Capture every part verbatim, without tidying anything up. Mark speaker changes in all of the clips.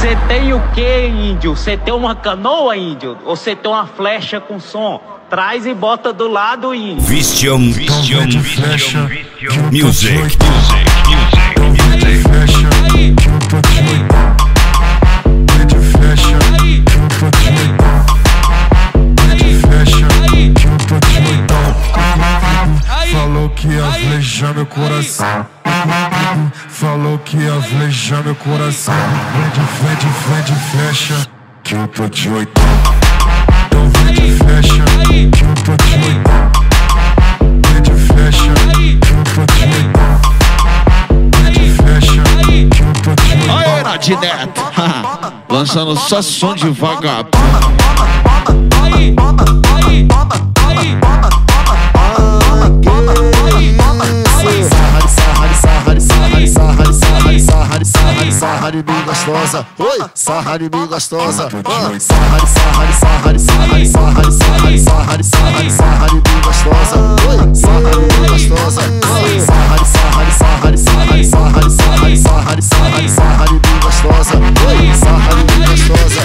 Speaker 1: Cê tem o que, índio? Cê tem uma canoa, índio? Ou cê tem uma flecha com som? Traz e bota do lado, índio.
Speaker 2: Vistião, Vistião, Vistião, Music, Music, Music,
Speaker 3: Flecha, que eu tô de oitão. Pede flecha, que eu tô de oitão. Pede flecha, que eu tô de oitão. Falou que ia flejar meu coração. Falou que ia flejar meu coração. Pede, pede, pede flecha, que eu tô de oitão. Então pede flecha, que eu tô de oitão. Pede flecha, que eu tô de oitão. Pede flecha, que eu tô de oitão.
Speaker 4: Aê, Nadi Neto, lançando só som de vagabundo.
Speaker 5: Sarrari bem gostosa, oi, sarrari bem gostosa, sarrari, sarrari, sarrari, sarrari, sarrari, sarrari, sarrari, sarrari, sarrari bem gostosa, oi, sarrari bem gostosa, sarrari, sarrari, sarrari, sarrari, sarrari, sarrari, sarrari, sarrari, sarrari bem gostosa, oi, sarrari bem gostosa.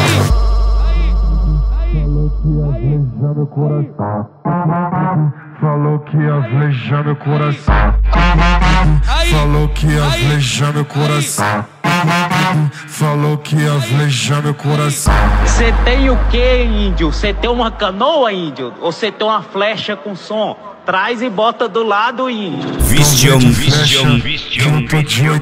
Speaker 3: Falou que ia flejar meu coração. Falou que ia flejar meu coração. Falou que ia flejar meu coração.
Speaker 1: Cê tem o que, índio? Cê tem uma canoa, índio? Ou cê tem uma flecha com som? Traz e bota do lado, índio.
Speaker 2: Vistião, Vistião, Vistião, Music, Music,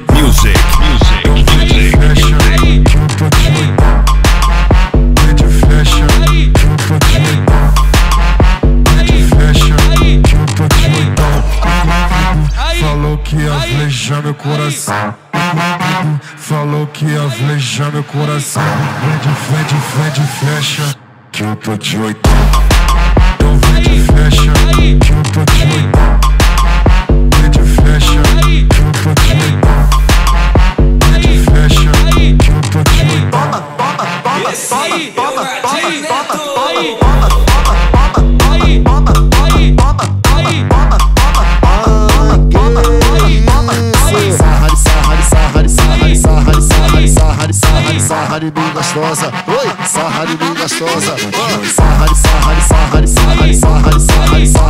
Speaker 3: Flecha, que eu tô de oitão. Pede flecha, que eu tô de oitão. Pede flecha, que eu tô de oitão. Falou que ia flejar meu coração. Falou que ia flejar meu coração. Pede, pede, pede flecha, que eu tô de oitão. Então pede flecha, que eu tô de oitão. Pede flecha, que eu tô de oitão. Pede flecha, que eu tô de oitão.
Speaker 6: Esse aí é o Nadi Neto.
Speaker 5: Sarrari bem gostosa, oi, sarrari bem gostosa, sarrari, sarrari, sarrari, sarrari, sarrari, sarrari, sarrari.